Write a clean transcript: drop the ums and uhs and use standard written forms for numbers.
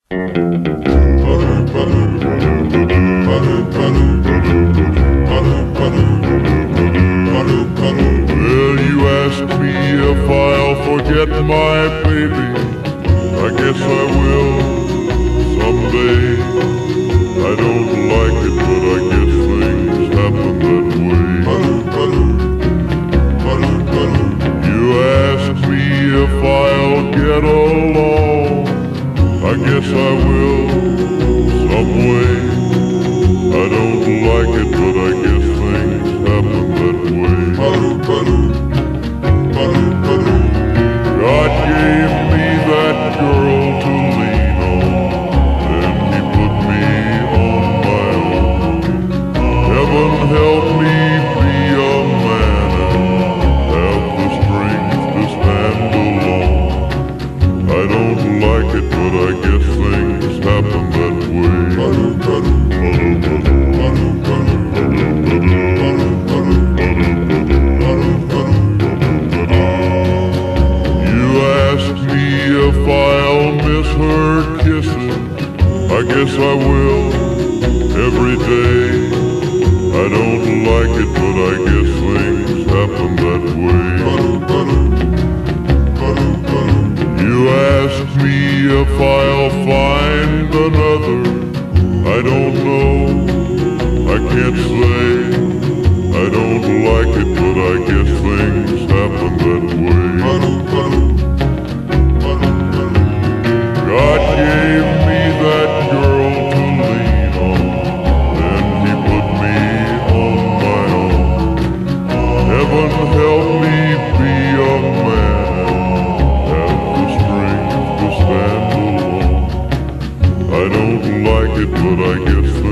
Well, you asked me if I'll forget my baby. I guess I will someday. I don't like it, but I guess things happen that way. You asked me if I'll get along. I guess I will some way. I don't like it, but I guess things happen that way. God gave me that girl to lean on, and He put me on my own. Heaven help me be a man and have the strength to stand alone. I don't like it, but I guess things happen that way. You asked me if I'll miss her kisses. I guess I will every day. I don't like it, but I guess things happen that way. You asked me if I'll find another. I don't know, I can't say. I don't like it, but I guess things happen that way. God gave me that girl to lean on, and He put me on my own. Heaven help me be a man and have the strength to stand alone. I don't like it, but I guess